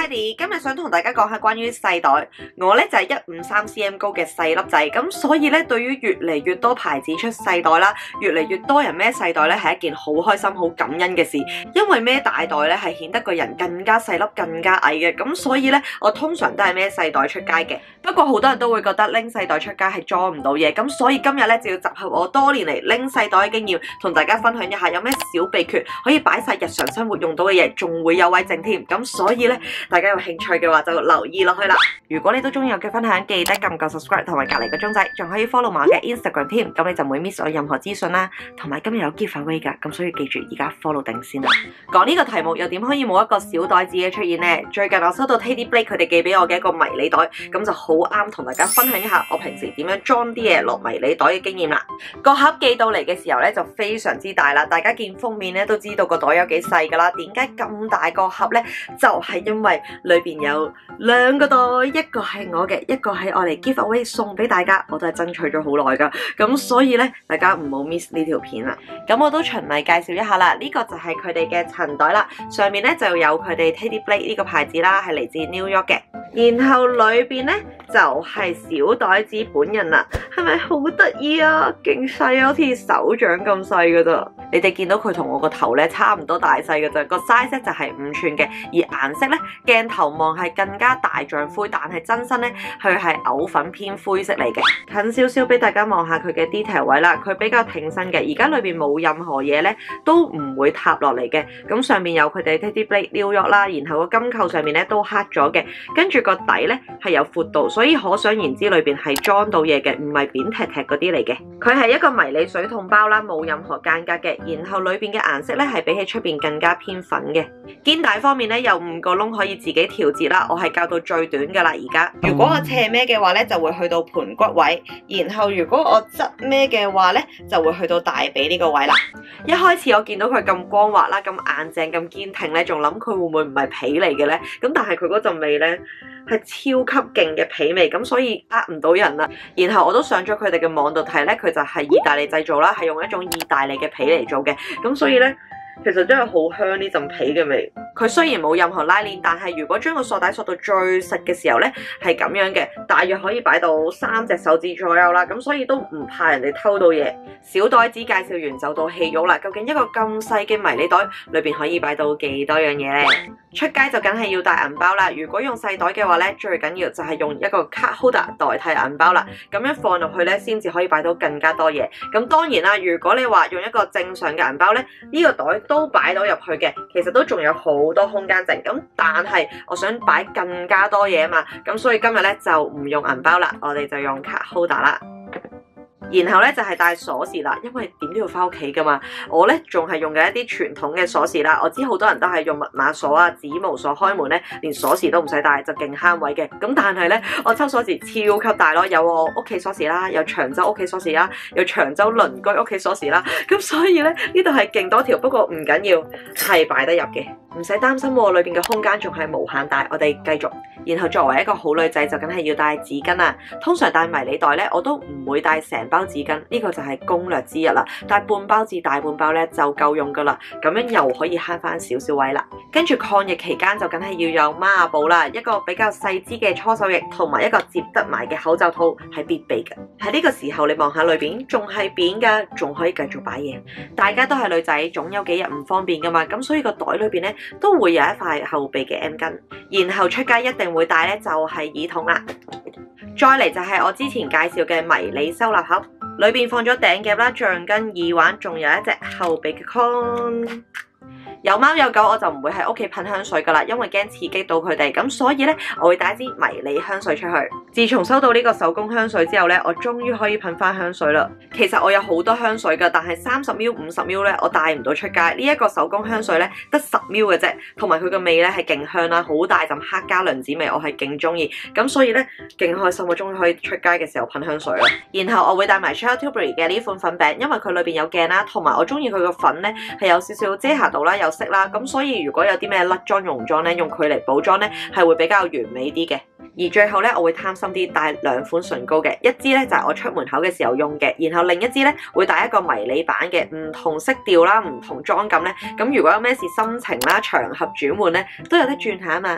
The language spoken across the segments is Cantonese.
Heidi，今日想同大家講下關於細袋。我咧就係153cm 高嘅細粒仔，咁所以咧對於越嚟越多牌子出細袋啦，越嚟越多人孭細袋咧係一件好開心、好感恩嘅事。因為孭大袋咧係顯得個人更加細粒、更加矮嘅，咁所以咧我通常都係孭細袋出街嘅。不過好多人都會覺得拎細袋出街係裝唔到嘢，咁所以今日咧就要集合我多年嚟拎細袋嘅經驗，同大家分享一下有咩小秘訣可以擺晒日常生活用到嘅嘢，仲會有位剩添。咁所以咧，大家有興趣嘅話就留意落去啦。如果你都中意我嘅分享，記得撳個 subscribe 同埋隔離個鐘仔，仲可以 follow 埋我嘅 Instagram 添，咁你就唔會 miss 我任何資訊啦。同埋今日有 giveaway 㗎，咁所以記住而家 follow 定先啦。講呢個題目又點可以冇一個小袋子嘅出現呢？最近我收到 Teddy Blake 佢哋寄俾我嘅一個迷你袋，咁就好啱同大家分享一下我平時點樣裝啲嘢落迷你袋嘅經驗啦。個盒寄到嚟嘅時候咧就非常之大啦，大家見封面咧都知道個袋有幾細㗎啦。點解咁大個盒咧？就係因為裏邊有兩個袋，一個係我嘅，一個係我嚟 giveaway 送俾大家，我都係爭取咗好耐㗎。咁所以咧，大家唔好 miss 呢條片啦。咁我都循例介紹一下啦，呢個就係佢哋嘅塵袋啦，上面咧就有佢哋 Teddy Blake 呢個牌子啦，係嚟自 New York 嘅。然後裏邊咧就係小袋子本人啦，係咪好得意啊？勁細啊，好似手掌咁細㗎咋。你哋見到佢同我個頭咧差唔多大細㗎咋，個 size 就係5寸嘅，而顏色咧鏡頭望係更加大象灰，但係真身咧佢係藕粉偏灰色嚟嘅。近少少俾大家望下佢嘅 detail 位啦，佢比較挺身嘅，而家裏邊冇任何嘢咧都唔會塌落嚟嘅。咁上面有佢哋 Teddy Blake New York 啦，然後個金扣上面咧都黑咗嘅，跟住個底咧係有闊度，所以可想而知裏邊係裝到嘢嘅，唔係扁踢踢嗰啲嚟嘅。佢係一個迷你水桶包啦，冇任何間隔嘅，然後裏邊嘅顏色咧係比起出邊更加偏粉嘅。肩帶方面咧有5個窿可以自己調節啦，我係較到最短噶啦而家。如果我斜孭嘅話咧就會去到盤骨位，然後如果我側孭嘅話咧就會去到大髀呢個位啦。一開始我見到佢咁光滑啦，咁硬淨咁堅挺咧，仲諗佢會唔會唔係皮嚟嘅咧？咁但係佢嗰陣味咧係超級勁嘅皮味，咁所以呃唔到人啦。然後我都上咗佢哋嘅網度睇咧，佢就係意大利製造啦，係用一種意大利嘅皮嚟做嘅，咁所以咧其實真係好香呢陣皮嘅味。佢雖然冇任何拉鏈，但係如果將個索帶索到最實嘅時候咧，係咁樣嘅，大約可以擺到3隻手指左右啦。咁所以都唔怕人哋偷到嘢。小袋子介紹完就到戲肉啦。究竟一個咁細嘅迷你袋裏邊可以擺到幾多樣嘢咧？出街就梗係要帶銀包啦。如果用細袋嘅話咧，最緊要就係用一個 card holder 代替銀包啦。咁樣放落去咧，先至可以擺到更加多嘢。咁當然啦，如果你話用一個正常嘅銀包咧，呢個袋都擺到入去嘅，其實都仲有好多空間剩。咁但係我想擺更加多嘢啊嘛，咁所以今日咧就唔用銀包啦，我哋就用 card holder 啦。然後咧就係帶鎖匙啦，因為點都要翻屋企噶嘛。我咧仲係用緊一啲傳統嘅鎖匙啦。我知好多人都係用密碼鎖啊、指模鎖開門咧，連鎖匙都唔使帶，就勁慳位嘅。咁但係咧，我抽鎖匙超級大咯，有我屋企鎖匙啦，有長洲屋企鎖匙啦，有長洲鄰居屋企鎖匙啦。咁所以咧呢度係勁多條，不過唔緊要，係擺得入嘅，唔使擔心喎。裏邊嘅空間仲係無限大。我哋繼續。然後作為一個好女仔就梗係要帶紙巾啦。通常帶迷你袋咧，我都唔會帶成包紙巾，呢個就係攻略之一啦。帶半包至大半包咧就夠用噶啦，咁樣又可以慳翻少少位啦。跟住抗疫期間就梗係要有孖寶啦，一個比較細支嘅搓手液同埋一個摺得埋嘅口罩套係必備嘅。喺呢個時候你望下裏邊仲係扁噶，仲可以繼續擺嘢。大家都係女仔，總有幾日唔方便噶嘛，咁所以個袋裏邊咧都會有一塊後備嘅 M 巾。然後出街一定會帶咧就係耳筒啦。再嚟就係我之前介紹嘅迷你收納盒，裏邊放咗頂夾啦、橡筋、耳環，仲有一隻後備嘅 con。有貓有狗我就唔會喺屋企噴香水噶啦，因為驚刺激到佢哋，咁所以咧我會帶一支迷你香水出去。自從收到呢個手工香水之後咧，我終於可以噴翻香水啦。其實我有好多香水噶，但係30ml、50ml咧我帶唔到出街。呢一個手工香水咧得10ml嘅啫，同埋佢個味咧係勁香啦，好大陣黑加侖子味，我係勁中意。咁所以咧勁開心，我終於可以出街嘅時候噴香水啦。然後我會帶埋 Charlotte Tilbury 嘅呢款粉餅，因為佢裏邊有鏡啦，同埋我中意佢個粉咧係有少少遮瑕度啦，有色啦，咁所以如果有啲咩甩妝溶妝咧，用佢嚟補妝咧係會比較完美啲嘅。而最後咧，我會貪心啲帶2款唇膏嘅，一支咧就係我出門口嘅時候用嘅，然後另一支咧會帶一個迷你版嘅，唔同色調啦，唔同妝感咧。咁如果有咩事心情啦、場合轉換咧，都有得轉下啊嘛。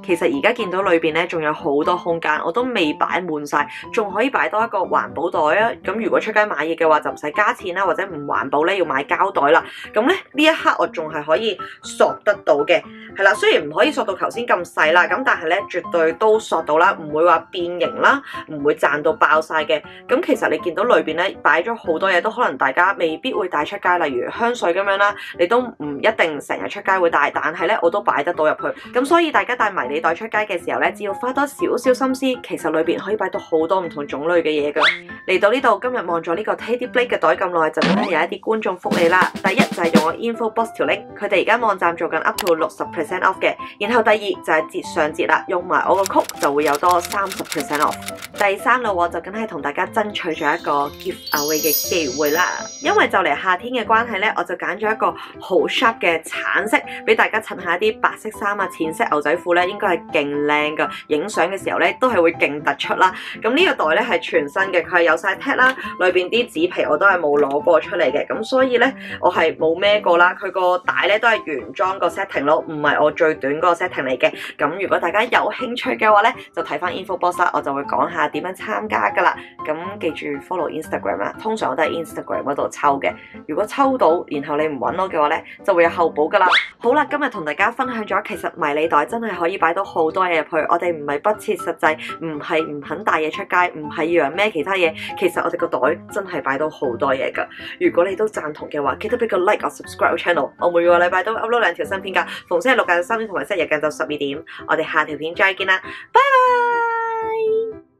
其實而家見到裏邊咧仲有好多空間，我都未擺滿晒，仲可以擺多一個環保袋啊！咁如果出街買嘢嘅話就唔使加錢啦，或者唔環保咧要買膠袋啦。咁咧呢一刻我仲係可以索得到嘅，係啦，雖然唔可以索到頭先咁細啦，咁但係咧絕對都索到啦，唔會話變形啦，唔會賺到爆晒嘅。咁其實你見到裏邊咧擺咗好多嘢，都可能大家未必會帶出街，例如香水咁樣啦，你都唔一定成日出街會帶，但係咧我都擺得到入去。咁所以大家帶迷你袋出街嘅時候咧，只要花多少少心思，其實裏邊可以擺到好多唔同種類嘅嘢㗎。嚟到呢度，今日望咗呢個 Teddy Blake 嘅袋咁耐，就梗係有一啲觀眾福利啦。第一就係用我 InfoBox 條 link，佢哋而家網站做緊 up to 60% off 嘅。然後第二就係節上節啦，用埋我個 code 就會有多30% off。第三啦，我就梗係同大家爭取咗一個 give away 嘅機會啦。因為就嚟夏天嘅關係咧，我就揀咗一個好 sharp 嘅橙色，俾大家襯下啲白色衫啊、淺色牛仔褲咧，應該係勁靚噶。影相嘅時候咧，都係會勁突出啦。咁呢個袋咧係全新嘅，佢係有晒 tag 啦，裏邊啲紙皮我都係冇攞過出嚟嘅。咁所以咧，我係冇孭過啦。佢個帶咧都係原裝個 setting 咯，唔係我最短嗰個 setting 嚟嘅。咁如果大家有興趣嘅話咧，就睇翻 InfoBox 啦，我就會講下點樣參加噶啦。咁記住 follow Instagram 啦，通常我都係 Instagram 嗰度抽嘅。如果抽到，然後你唔揾我嘅話咧，就會有後補噶啦。好啦，今日同大家分享咗，其實迷你袋真係可以擺到好多嘢入去。我哋唔係不切實際，唔係唔肯帶嘢出街，唔係要人孭其他嘢。其實我哋個袋真係擺到好多嘢噶。如果你都贊同嘅話，記得俾個 like 或 subscribe channel。我每個禮拜都 upload 2條新片噶，逢星期六晏晝3點同埋星期日晏晝12點。我哋下條片再見啦，拜拜。